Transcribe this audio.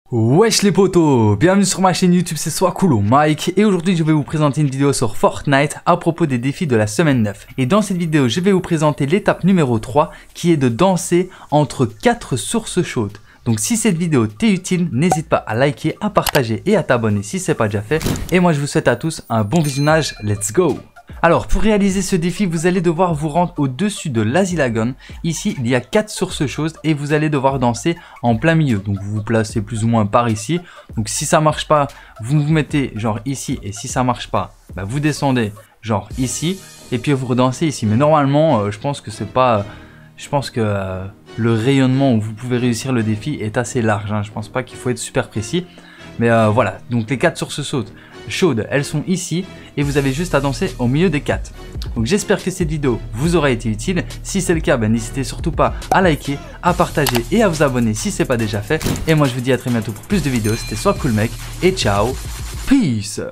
Wesh les potos, bienvenue sur ma chaîne YouTube, c'est Swacoolo Mike et aujourd'hui je vais vous présenter une vidéo sur Fortnite à propos des défis de la semaine 9. Et dans cette vidéo je vais vous présenter l'étape numéro 3 qui est de danser entre 4 sources chaudes. Donc si cette vidéo t'est utile, n'hésite pas à liker, à partager et à t'abonner si ce n'est pas déjà fait. Et moi je vous souhaite à tous un bon visionnage, let's go! Alors pour réaliser ce défi, vous allez devoir vous rendre au-dessus de l'Asilagon. Ici, il y a 4 sources chaudes et vous allez devoir danser en plein milieu. Donc vous vous placez plus ou moins par ici. Donc si ça marche pas, vous vous mettez genre ici et si ça marche pas, bah, vous descendez genre ici et puis vous redansez ici. Mais normalement, je pense que c'est pas... Je pense que le rayonnement où vous pouvez réussir le défi est assez large. Hein. Je pense pas qu'il faut être super précis. Mais voilà, donc les 4 sources chaudes, elles sont ici et vous avez juste à danser au milieu des 4. Donc j'espère que cette vidéo vous aura été utile. Si c'est le cas, n'hésitez surtout pas à liker, à partager et à vous abonner si ce n'est pas déjà fait. Et moi je vous dis à très bientôt pour plus de vidéos. C'était Swacoolo Mike et ciao, peace.